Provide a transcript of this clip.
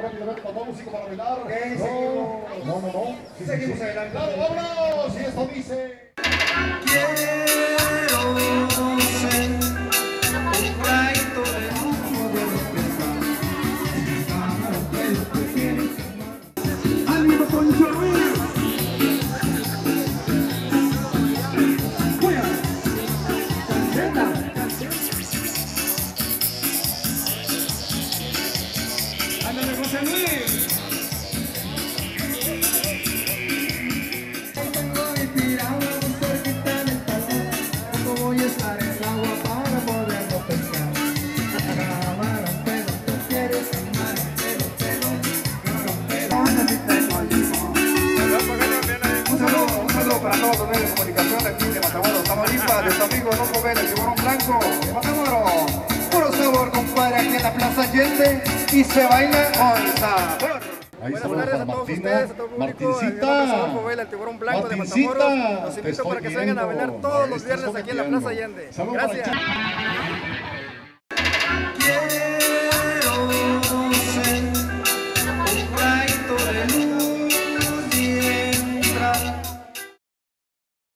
rápidamente para todo músico para bailar. Ok, seguimos. No. Sí, seguimos adelante. Claro, vámonos. Y esto dice. Quiero ser un traito de humo de los pesados. ¡Ánimo, Poncho Ruiz! ¡Fuera! ¡Canceta! ¡Ándale, José Luis! Para todos los medios de comunicación aquí de Matamoros, Tamaulipas, de su amigo Loco Vélez, Tiburón Blanco, de Matamoros. Puro sabor, compadre, aquí en la Plaza Allende y se baila con sabor. Buenas tardes a todos ustedes, a todo el público. El Tiburón Blanco de Matamoros. Los invito para que se vengan a bailar todos los viernes aquí en la Plaza Allende. Gracias.